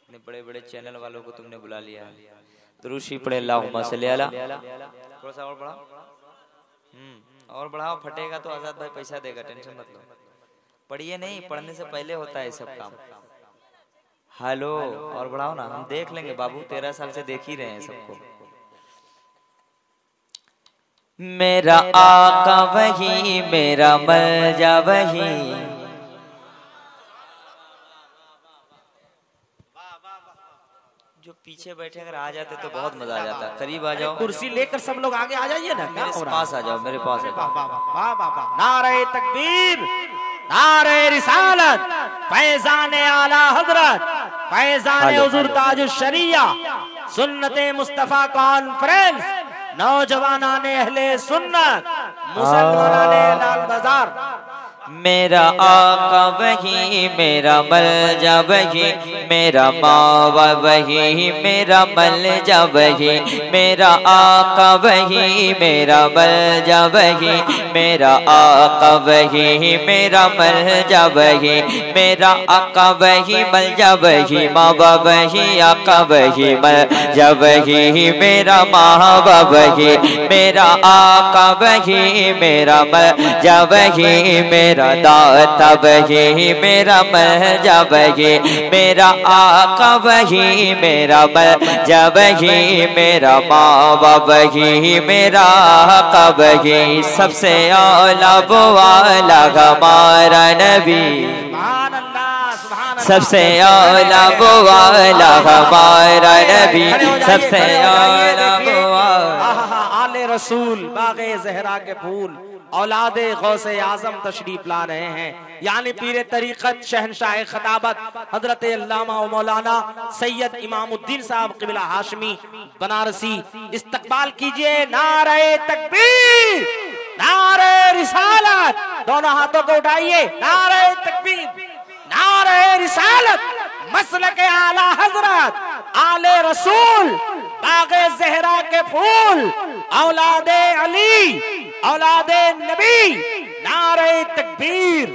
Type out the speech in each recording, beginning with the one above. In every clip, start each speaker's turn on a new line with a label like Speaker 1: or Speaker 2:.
Speaker 1: इतने बड़े बड़े चैनल वालों को तुमने बुला लिया है। दुरूशी पढ़े अल्लाहुम्मा सल्ली अला। थोड़ा सा और बढ़ाओ, और बढ़ाओ, फटेगा तो आजाद भाई पैसा देगा, टेंशन मत लो। पढ़िए नहीं, पढ़ने से पहले होता है सब काम। हेलो, और बढ़ाओ ना, हम देख लेंगे बाबू, 13 साल से देख ही रहे हैं सबको। मेरा आका वही, मेरा मलजा वही। जो पीछे बैठे अगर आ जाते तो बहुत मजा आ जाता। करीब आ जाओ, कुर्सी लेकर सब लोग आगे आ जाइए ना, मेरे पास आ जाओ, मेरे पास।
Speaker 2: नारे तकबीर, नारे रिसालत, फैजान आला हजरत, फैजान हुजूर ताजुश शरिया, सुन्नते मुस्तफा कॉन्फ्रेंस, नौजवानाने अहले सुन्नत, मुसलमानाने लाल बाजार।
Speaker 1: मेरा आका वही, मेरा मलजा वही, मेरा मावा वही, मेरा मलजा वही। मेरा आका वही, मेरा मलजा वही, मेरा आका वही, मेरा मलजा वही। मेरा आका वही, मलजा वही, मावा वही, आका वही, मलजा वही, मेरा मावा वही। मेरा आका वही, मेरा मलजा वही, मेरा दाता वही, मेरा मलजा वही। मेरा आका वही, मेरा मलजा वही, मेरा मावा वही, मेरा आका वही। सबसे औला वो वाला हमारा नबी, सबसे औला वो वाला हमारा नबी, सबसे औला वो
Speaker 2: आले रसूल, बागे ज़हरा के फूल, औलादे गौसे आजम तशरीफ ला रहे हैं। यानी पीरे तरीक़त, शहनशाह खताबत, हजरत अल्लामा व मौलाना सैयद इमामुद्दीन साहब क़िबला हाशमी बनारसी, इस्तकबाल कीजिए। नारे तकबीर, नारे रिसालत, दोनों हाथों को उठाइए। नारे तकबीर, नारे रिसालत, मसलक आला हजरत, आले रसूल, बागे ज़हरा के फूल, औलादे अली, औलादे नबी, नारे तकबीर।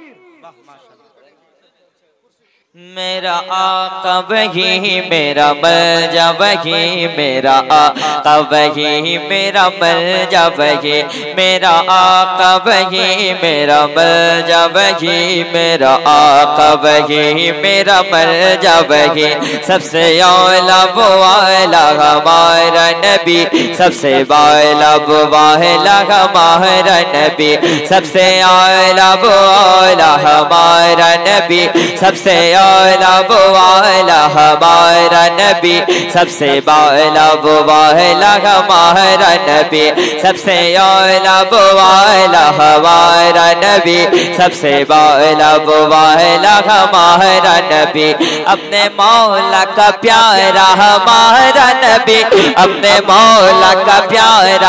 Speaker 1: मेरा आका वही, मेरा मलजा वही, मेरा आका वही, मेरा मलजा वही। मेरा आका वही, मेरा मलजा वही, मेरा आका वही, मेरा मलजा वही। सबसे औला वो वाला हमारा नबी, सबसे वाला वो वाला हमारा नबी, सबसे औला वो वाला हमारा नबी, सबसे औला वो वाला हमारा नबी, सबसे वाला वो वाला हमारा नबी, सबसे औला वो वाला हमारा नबी, सबसे वाला वो वाला हमारा नबी। अपने मौला का प्यारा हमारा नबी, अपने मौला का प्यारा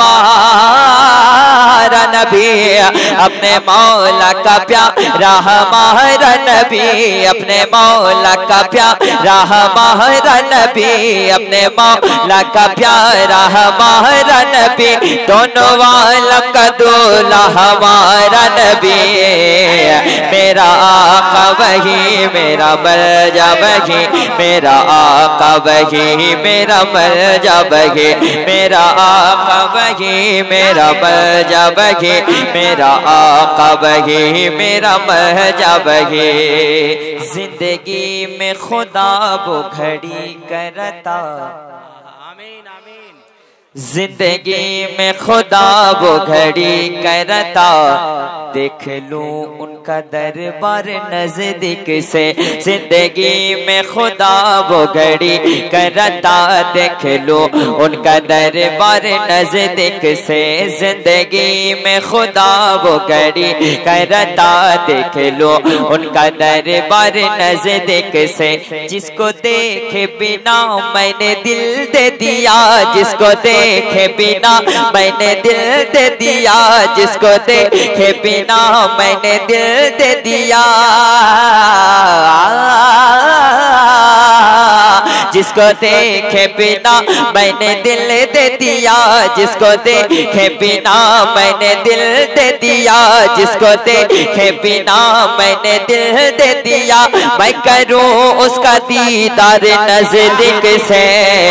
Speaker 1: हमारा नबी, अपने मौला का प्यारा हमारा नबी, अपने मौला का प्यारा हमारा नबी, अपने मौला का प्यारा हमारा नबी, दोनों आलम का दूल्हा हमारा नबी। मेरा आका वही, मेरा मलजा वही, मेरा आका वही, मेरा मलजा वही। मेरा आका वही, मेरा मलजा वही, मेरा आका वही, मेरा मलजा वही। जिंदगी में खुदा वो घड़ी करता, आमीन आमीन। जिंदगी में खुदा वो घड़ी करता, देख लूं उनका दरबार नजदीक से। जिंदगी में खुदा वो घड़ी करता, देख लूं उनका दरबार नजदीक से। जिंदगी में खुदा वो घड़ी करता, देख लूं उनका दरबार नजदीक से। जिसको देखे बिना मैंने दिल दे दिया, जिसको देखे बिना मैंने दिल दे दिया, जिसको देखे बिना मैंने दिल दे दिया। जिसको देखे बिना मैंने दिल दे दिया, जिसको देखे बिना मैंने दिल दे दिया, जिसको देखे बिना मैंने दिल दे दिया, मैं करूं उसका दीदार नजदीक से।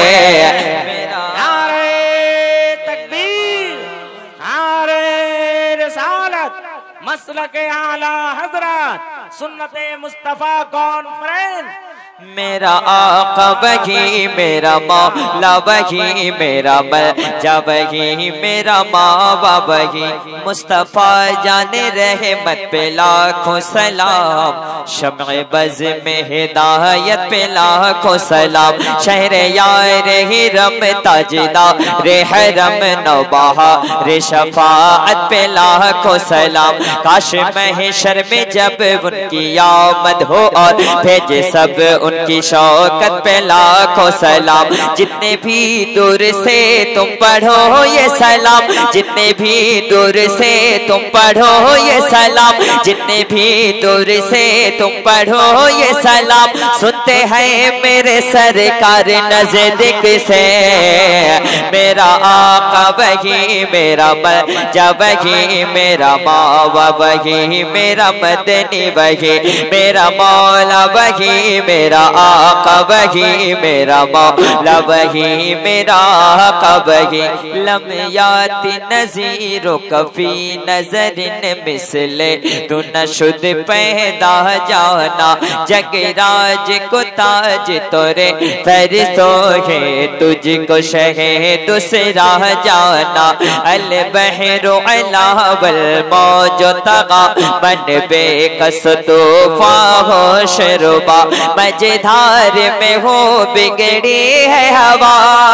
Speaker 2: मसलके आला हजरत सुन्नते मुस्तफा कॉन्फ्रेंस।
Speaker 1: मेरा आका वही मेरा मौला वही मेरा मलजा वही मेरा मावा वही, मुस्तफा जाने रहमत पे लाखों सलाम, शम्ए बज़ में हिदायत पे लाखों सलाम, शहरे यार ही रम ताजदा रे हरम नौबहा रे शफाअत पे लाखों सलाम। काश महशर में जब उनकी आमद हो और भेजे सब उनकी शौकत पे लाखों सलाम। जितने भी दूर से तुम पढ़ो ये सलाम, जितने भी दूर से तुम पढ़ो ये सलाम, जितने भी दूर से तुम पढ़ो ये सलाम, सुनते हैं मेरे सरकार नजदीक से। मेरा आका वही मेरा मलजा वही मेरा मावा वही मेरा मदनी वही, मेरा मौला वही मेरा आका वही मेरा मौला वही मेरा आका वही। लम याति नज़ीरो कफी नजरिन मिसले, तू नशुद पैदा जाना जगराज को ताज तोरे फरिश्तों है, तुझको शहे दूसरा जाना। अल बहरो अला वल मौजो तगा मन बेकस तूफा हो शरुबा, मझधार में हो बिगड़ी है हवा,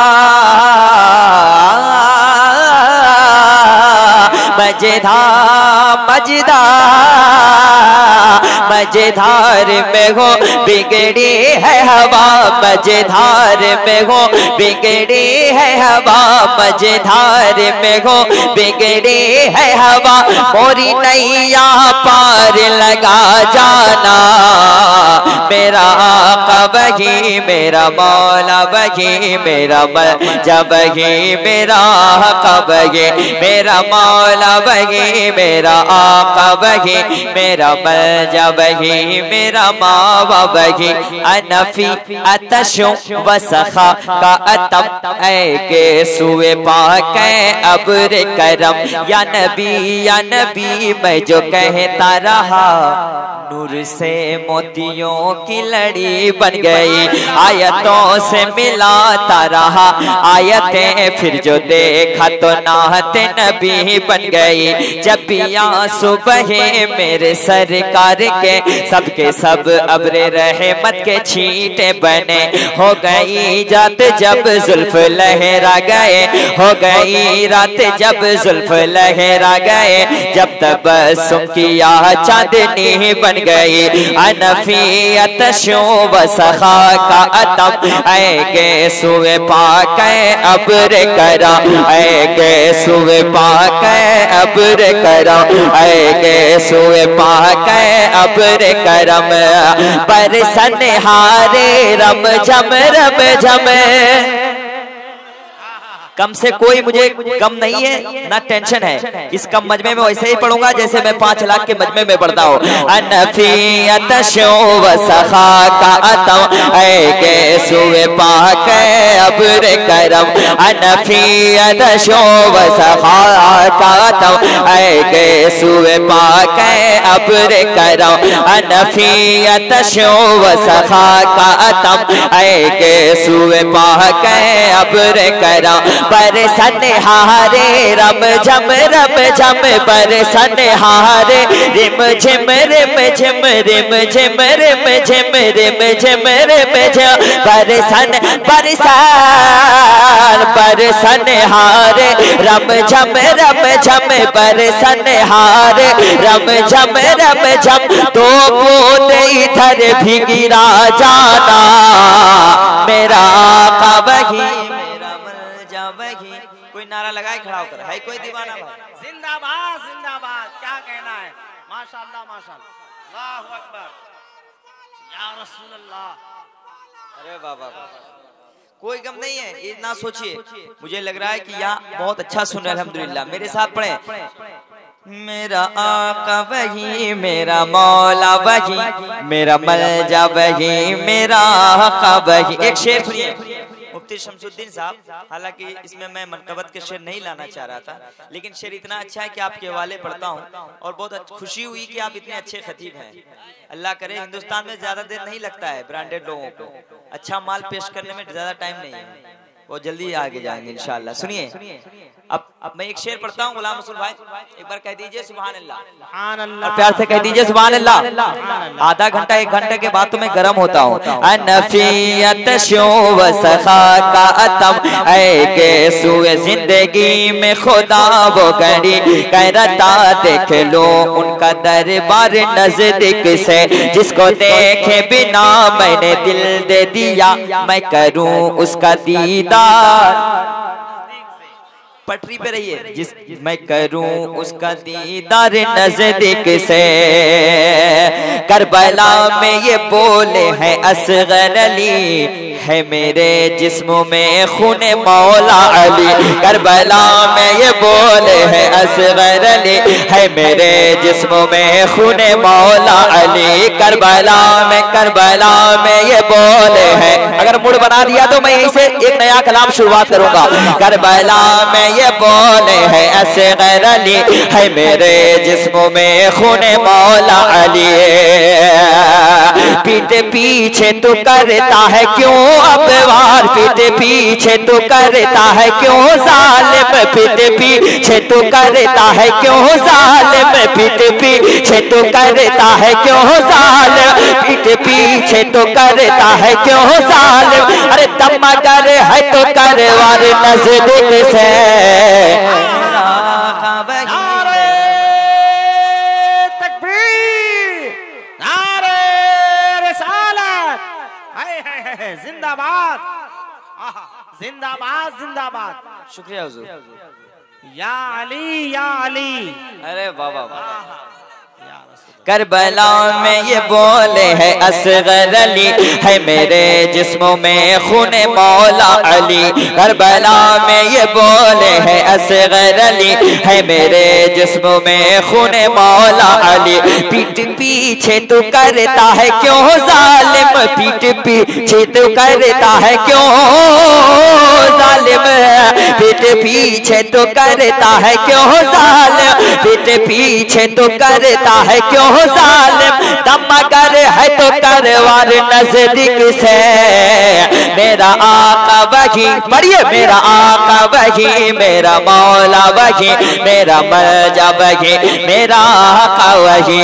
Speaker 1: मझधार में हो बिगड़ी है हवा, मझधार में हो बिगड़ी है हवा, मझधार में हो बिगड़ी है हवा। मोरी नैया पार लगा जाना, मेरा आका वही मेरा मौला वही मेरा मलजा वही मेरा आका वही मेरा मौला वही मेरा आका वही मेरा मलजा वही मेरा मावा वही। अनफी अतशो व सखा का अतम ऐ के सुए पाके अब्र करम, या नबी मैं जो कहता रहा, नूर से मोतियों की लड़ी बन गई, आयतों से मिलाता रहा आयतें, फिर जो देखा तो नाते नबी बन गई। जब भी आंसू बहे मेरे सरकार के, सबके सब अब्रे रहमत के छींटे बने, हो गई जात जब जुल्फ लहरा गए, हो गई रात जब जुल्फ लहरा गए, जब तबस्सुम किया चांदनी बन गई। अनफियत शो व सखा का अतम ऐ के सुए पाके अब्र करा, ऐ के सुए पाके अब्र करा, ऐ के सुए पाके अब्र करम, बरसन हारे रम झम रम झम। कम से कोई मुझे कम नहीं है ना टेंशन है, इस कम मजमे में वैसे ही पढ़ूंगा जैसे मैं 5 लाख के मजमे में पढ़ता हूँ। अनफियत शो व सखा का अतम ऐ के सुए पाके अब्र करम, अनफियत शो व सखा का अतम ऐ के सुए पाके अब्र करम, अनफियत शो व सखा का अतम ऐ के सुए पाके अब्र करम, बरसन हारे रम झम बरसन हारे रिम झिम रिम झिम रिम झिम रिम झिम रिम झिम रिम झिम, बरसन बरसन हारे रम झम बरसन हारे रम झम, तो बूंद इधर भी गिरा जाना, मेरा आका वही वही। कोई नारा लगाए खड़ा होकर, है कोई दीवाना भाई?
Speaker 2: जिंदाबाद जिंदाबाद, क्या कहना है, माशाअल्लाह माशाअल्लाह, अल्लाहु अकबर या रसूल अल्लाह।
Speaker 1: अरे बाबा, कोई गम नहीं है, ये ना सोचिए। मुझे लग रहा है कि यहाँ बहुत अच्छा सुन रहे हैं, अल्हम्दुलिल्लाह। मेरे साथ पढ़े, मेरा आका वही मेरा मौला वही, मेरा मलजा वही मेरा आका वही। एक शेर सुनिए मुफ्ती शमसुद्दीन साहब, हालांकि इसमें मैं मनकबत के शेर नहीं लाना चाह रहा था, लेकिन शेर इतना अच्छा है कि आपके हवाले पढ़ता हूँ और बहुत खुशी हुई कि आप इतने अच्छे खतीब हैं। अल्लाह करे हिंदुस्तान में ज्यादा देर नहीं लगता है ब्रांडेड लोगों को, अच्छा माल पेश करने में ज्यादा टाइम नहीं है, वो जल्दी आगे जाएंगे इंशाअल्लाह। सुनिए अब मैं एक शेर पढ़ता हूँ, गुलाम रसूल भाई एक बार कह दीजिए सुभान अल्लाह, सुभान अल्लाह, और प्यार से कह दीजिए सुभान अल्लाह। आधा घंटा 1 घंटे के बाद तो मैं गर्म होता हूँ। अनफियत शो व सखा का अतम ऐ के सुए जिंदगी में खुदा वो घड़ी करता, देख लो उनका दरबार नजदीक से, जिसको देखे बिना मैंने दिल दे दिया, मैं करूँ उसका दीदार। पटरी पे रहिए, जिस मैं करूं उसका दीदार नजदीक से। करबला में ये बोले हैं असगर अली, है मेरे जिस्म में खूने मौला अली। करबला में ये बोले हैं असगर अली, है मेरे जिस्म में खूने मौला अली। करबला में ये बोले हैं। अगर मूड बना दिया तो मैं यहीं से एक नया कलाम शुरुआत करूंगा। करबला में ये बोले हैं असगर अली, है मेरे जिस्म में खूने मौला अली। पीठ पीछे तो करता है क्यों अब वार, पीठ पीछे तो करता है क्यों जालिम, पीठ पीछे तो करता है क्यों जालिम, पीठ पीछे तो करता है क्यों जालिम, पीठ पीछे तो करता है क्यों जालिम। अरे दम कर है तो करवार नजदीक से।
Speaker 2: जिंदाबाद जिंदाबाद जिंदाबाद।
Speaker 1: शुक्रिया हुजूर।
Speaker 2: या अली या अली।
Speaker 1: अरे वाह वाह वाह। करबला में ये बोले है असगर अली, है मेरे जिस्म में खूने मौला अली। करबला में ये बोले है असगर अली, है मेरे जिस्म में खूने मौला अली। पीठ पीछे तो करता है क्यों जालिम, पीठ पीछे तो करता है क्यों जालिम, पीठ पीछे तो करता है क्यों जालिम, पीठ पीछे तो करता है क्यों जालिम। दम कर है तो करवार नजदीक से। मेरा आका वही, पढ़िए, मेरा आका वही मेरा मौला वही, मेरा मलजा वही मेरा आका वही।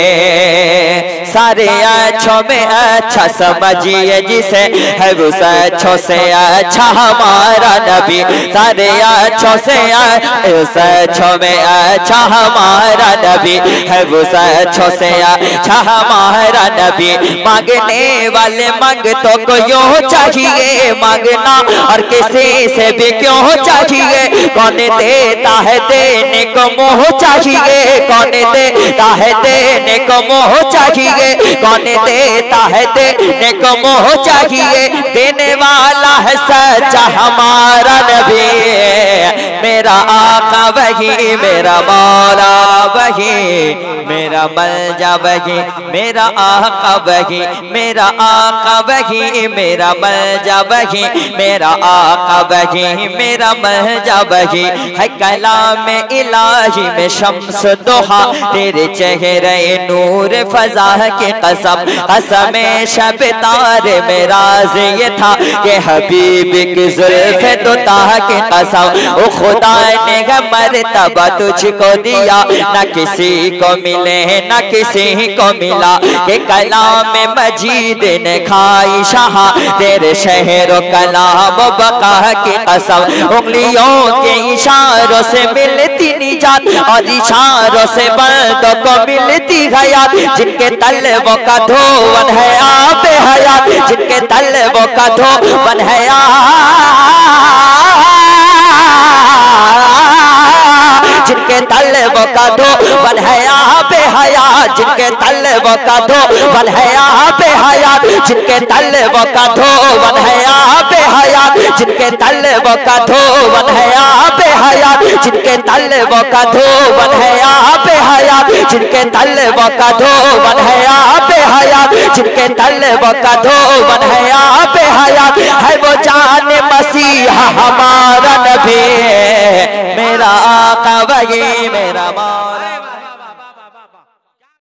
Speaker 1: सारे अच्छों में अच्छा समझिए जिसे, है उस अच्छों से अच्छा हमारा नबी। सारे अच्छों से उस अच्छों में अच्छा हमारा नबी, है उस अच्छों से अच्छा हमारा नबी। मांगने वाले मांगतों को यूं चाहिए मांगना, और किसी से भी क्यों चाहिए। कौन देता है देने को मोह चाहिए, कौन देता है देने को मोह चाहिए, कौन देता है देने को मोह चाहिए। देने वाला है सच्चा हमारा नबी। मेरा आका वही मेरा मौला वही, मेरा मलजा वही, मेरा आका वही, मेरा आका वही, मेरा मलजा वही, मेरा आका वही, मेरा मलजा वही। है कलाम इलाही में शम्स दोहा, तेरे चेहरे नूर फजा की कसम। कसम शब तारे में राज ये था कि हबीब की जुल्फ तो ताह की कसम। ओ खुदा ने मर्तबा तुझको दिया, न किसी को मिले न किसी को मिला। के कलाम मजीद ने खाई शाह, तेरे शहर कलाम बका की कसम। उंगलियों के इशारों से मिलती निजात, और इशारों से बंदों को मिलती हयात। जिनके तलवों का धोवन है आप हयात, जिनके तलवों का धोवन है जिनके तलबों का धोवन है यहाँ पे हयात, जिनके तलबों का धोवन है यहाँ पे हयात, जिनके तलबों का धोवन है यहाँ पे हयात, जिनके तलबों का धोवन है यहाँ पे हयात, जिनके तलबों का धोवन है यहाँ पे हयात, जिनके तलबों का धोवन है यहाँ पे हयात, जिनके तलबों का धोवन है यहाँ पे हयात, है वो जान मसीहा हमारा नबी, मेरा आका वही मेरा मौला।